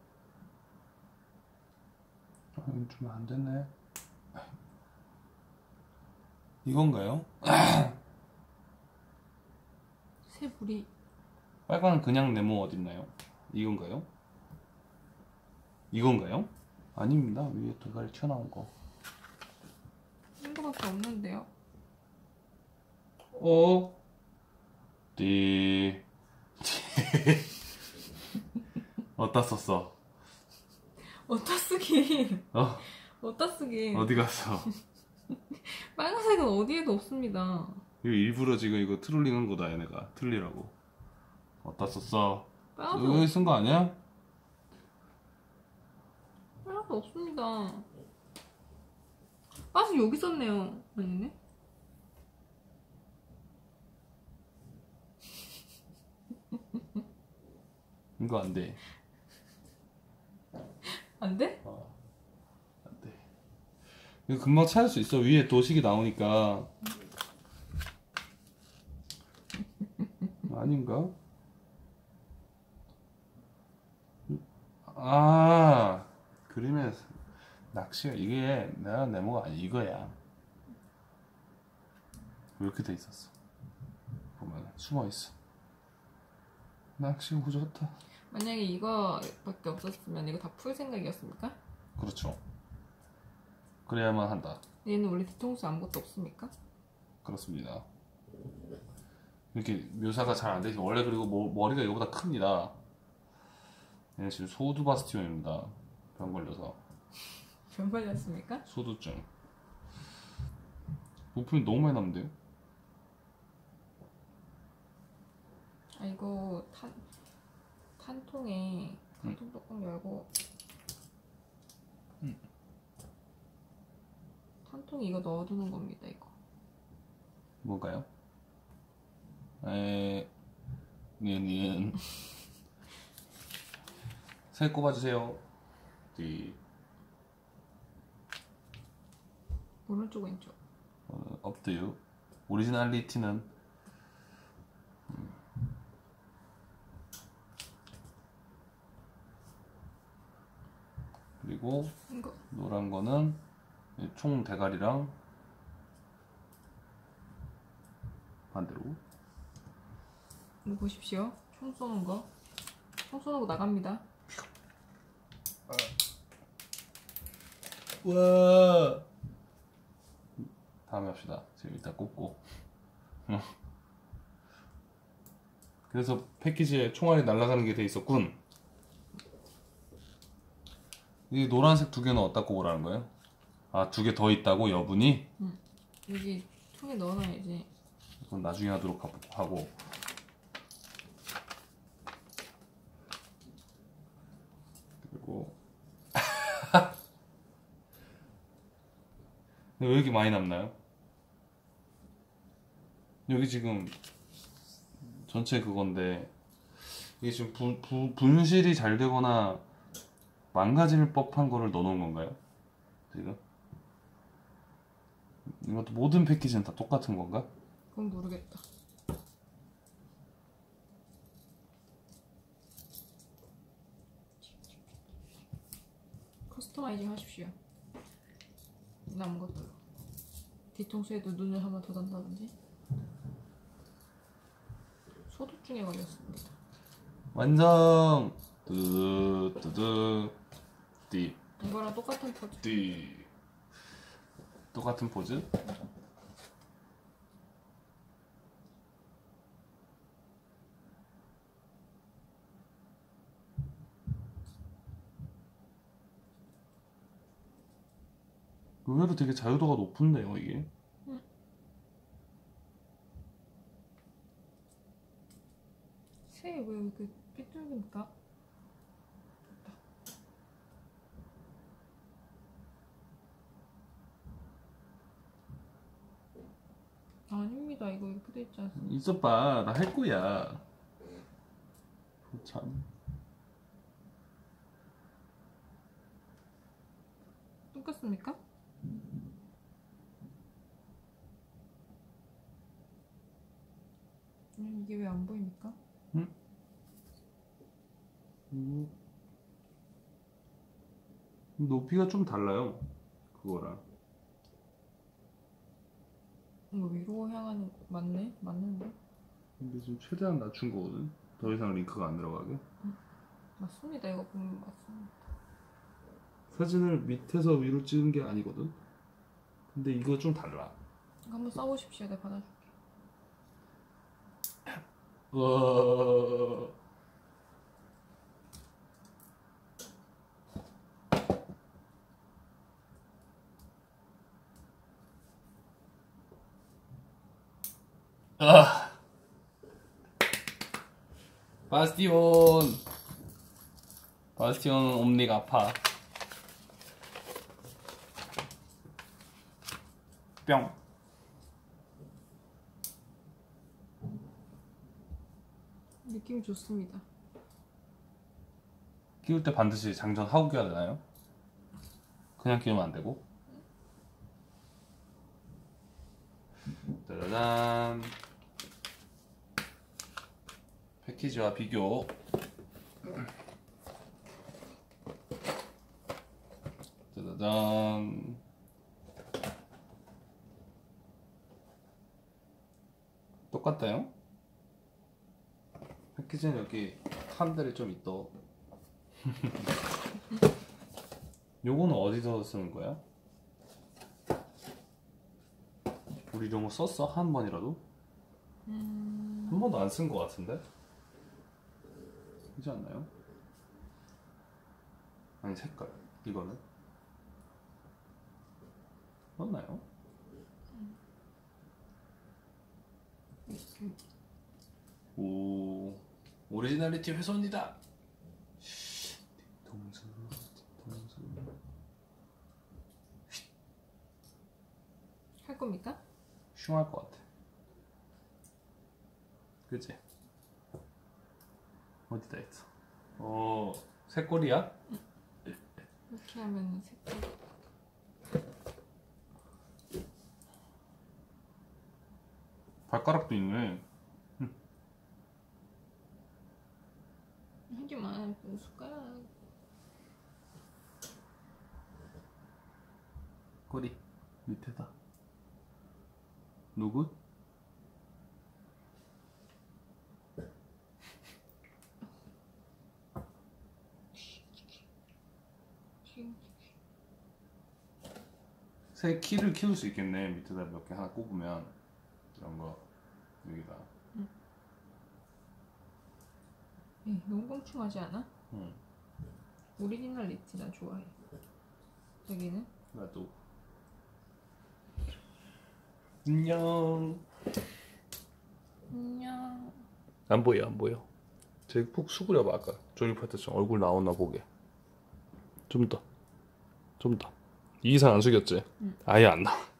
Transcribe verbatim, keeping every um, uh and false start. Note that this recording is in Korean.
아, 이거 주면 안 됐네. 이건가요? 새불이. 빨간 그냥 네모 어딨나요? 이건가요? 이건가요? 아닙니다. 위에 도가리 튀어나온 거. 한거밖에 없는데요. 어? 띠. 어디다 썼어? 어디다 쓰긴. 어? 어디다 쓰긴. 어디 갔어? 빨간색은 어디에도 없습니다. 이거 일부러 지금 이거 트롤링 한 거다 얘네가. 틀리라고. 어디다 썼어? 빨간색, 여기 쓴 거 아니야? 빨간색 없습니다. 빨간색 여기 썼네요. 아니네? 이거 안 돼. 안 돼? 어. 안 돼. 이거 금방 찾을 수 있어. 위에 도식이 나오니까. 아닌가? 아, 그림에 낚시가 이게 내가 네모가 아니 이거야. 이렇게 돼 있었어. 보면 숨어 있어. 낚시가 부족하다. 만약에 이거밖에 없었으면 이거 다 풀 생각이었습니까? 그렇죠. 그래야만 한다. 얘는 원래 뒤통수 아무것도 없습니까? 그렇습니다. 이렇게 묘사가 잘 안 돼서 원래 그리고 뭐, 머리가 이거보다 큽니다. 얘는 지금 소두바스티온입니다. 병 걸려서 병 걸렸습니까? 소두증. 부품이 너무 많이 남는데요? 아 이거 탄 탄통에 탄통 뚜껑 열고 음. 탄통에 이거 넣어두는 겁니다. 이거 뭔가요? 에, 니은 니은. 색 꼽아주세요. 디. 오른쪽 왼쪽. 어, 업데요. 오리지널리티는 음. 그리고 이거 노란 거는 총 대가리랑 반대로. 이거 보십시오. 총 쏘는 거. 총 쏘는 거 나갑니다. 와. 다음에 합시다. 지금 이따 꼽고. 그래서 패키지에 총알이 날아가는 게 돼 있었군. 이 노란색 두 개는 어디다 꼽으라는 거예요? 아, 두 개 더 있다고 여분이? 응. 여기 통에 넣어놔야지. 그럼 나중에 하도록 하고. 그리고 왜 이렇게 많이 남나요? 여기 지금 전체 그건데 이게 지금 부, 부, 분실이 잘 되거나 망가질 법한 거를 넣어놓은 건가요? 지금? 이것도 모든 패키지는 다 똑같은 건가? 그건 모르겠다. 커스터마이징 하십시오. 남은 것들로. 뒤통수에도 눈을 한번 더 단다든지. 소두증에 걸렸습니다. 완성! 뜨뜨뜨 띠 이거랑 똑같은 퍼즐. 띠 똑같은 포즈. 의외로 되게 자유도가 높은데요, 이게. 새 왜 이렇게 삐뚤깁니까? 아닙니다. 이거 이렇게 돼 있지 않습니까? 있어봐, 나 할 거야. 참. 똑같습니까? 음, 이게 왜 안 보입니까? 음. 높이가 좀 달라요, 그거랑. 이거 위로 향하는 거 맞네? 맞는데? 근데 지금 최대한 낮춘 거거든. 더 이상 링크가 안 들어가게. 맞습니다. 이거 보면 맞습니다. 사진을 밑에서 위로 찍은 게 아니거든. 근데 이거 좀 달라. 이거 한번 써보십시오. 내가 받아줄게. 와. 아. 바스티온. 바스티온 옴닉 아파. 뿅. 느낌이 좋습니다. 끼울 때 반드시 장전하고 끼워야 되나요? 그냥 끼우면 안 되고. 짜자잔. 패키지와 비교. 짜자잔. 똑같다요? 패키지는 여기 칸들이 좀 있다. 요거는 어디서 쓰는 거야? 우리 이런 거 썼어? 한 번이라도? 음... 한 번도 안 쓴 거 같은데? 그렇지 않나요? 아니 색깔 이거는? 맞나요? 이렇게. 오, 오리지널리티 훼손이다. 뒤통수, 뒤통수. 할 겁니까? 슝할 것 같아. 그치? 어디다 했어? 어, 새꼬리야? 이렇게 하면 색깔. 발가락도 있네. 하지만 숟가락. 꼬리 밑에다. 누구? 새 키를 키울 수 있겠네. 밑에다 몇 개 하나 꼽으면 이런 거 여기다. 응. 에이, 너무 껑충하지 않아? 응. 오리지널리티 난 좋아해. 여기는? 나도. 안녕. 안녕. 안 보여 안 보여. 쟤 푹 수그려봐. 아까 조립할 때좀 얼굴 나오나 보게. 좀 더. 좀 더. 이 이상 안 숙였지? 응. 아예 안 나와.